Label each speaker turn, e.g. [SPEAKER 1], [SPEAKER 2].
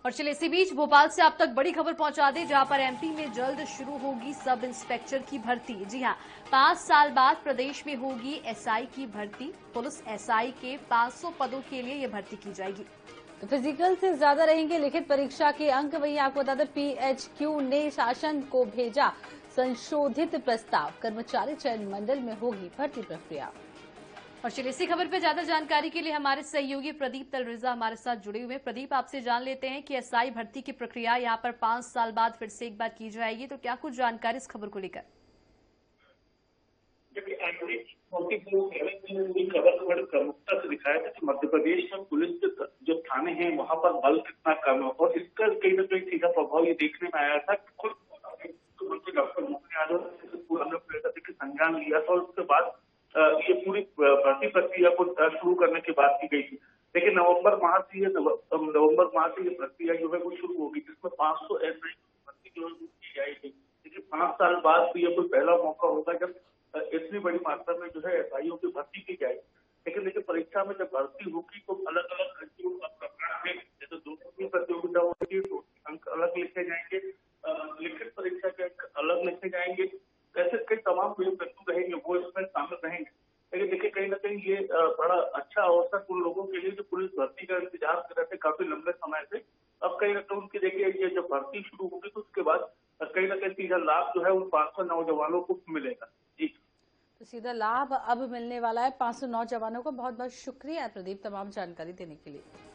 [SPEAKER 1] और चलिए इसी बीच भोपाल से आप तक बड़ी खबर पहुंचा दें, जहां पर एमपी में जल्द शुरू होगी सब इंस्पेक्टर की भर्ती। जी हां, 5 साल बाद प्रदेश में होगी एसआई की भर्ती। पुलिस एसआई के 500 पदों के लिए ये भर्ती की जाएगी।
[SPEAKER 2] फिजिकल से ज्यादा रहेंगे लिखित परीक्षा के अंक। वहीं आपको बता दें, पीएचक्यू ने शासन को भेजा संशोधित प्रस्ताव। कर्मचारी चयन मंडल में होगी भर्ती प्रक्रिया।
[SPEAKER 1] और चलिए इसी खबर पर ज्यादा जानकारी के लिए हमारे सहयोगी प्रदीप तलरेजा हमारे साथ जुड़े हुए हैं। प्रदीप, आपसे जान लेते हैं कि एसआई भर्ती की प्रक्रिया यहाँ पर 5 साल बाद फिर से एक बार की जाएगी, तो क्या कुछ जानकारी इस खबर को लेकर?
[SPEAKER 3] खबर को बड़ी प्रमुखता से दिखाया था कि मध्य प्रदेश में पुलिस के जो थाने हैं वहां पर बल कितना कम है, और इसका कहीं ना कहीं सीधा प्रभाव ये देखने में आया था कि खुद मुख्यमंत्री डॉक्टर मोहन यादव ने पूरा संज्ञान लिया था, और उसके बाद ये पूरी भर्ती प्रक्रिया को शुरू करने की बात की गई थी। लेकिन नवंबर माह से ये प्रक्रिया जो है वो शुरू होगी, जिसमें 500 एसआई की भर्ती जो है वो की जाएगी। लेकिन 5 साल बाद तो ये कोई पहला मौका होगा जब इतनी बड़ी मात्रा में जो है एसआईओ की भर्ती की जाएगी। लेकिन देखिए, परीक्षा में जब भर्ती होगी तो अलग अलग प्रकार में, जैसे 2 प्रतियोगिता होगी तो अंक अलग लिखे जाएंगे, लिखित परीक्षा के अंक अलग लिखे जाएंगे। ऐसे कई तमाम जो बिंदु रहेंगे वो इसमें शामिल रहेंगे। लेकिन देखिए, कहीं ना कहीं ये बड़ा अच्छा अवसर उन लोगों के लिए जो पुलिस भर्ती का इंतजार कर रहे थे काफी लंबे समय से। अब कहीं ना कहीं उनकी देखिए ये जब भर्ती शुरू होगी तो उसके बाद कहीं ना कहीं सीधा लाभ जो है उन 500 नौजवानों को मिलेगा। जी,
[SPEAKER 2] तो सीधा लाभ अब मिलने वाला है 500 नौजवानों को। बहुत बहुत शुक्रिया प्रदीप तमाम जानकारी देने के लिए।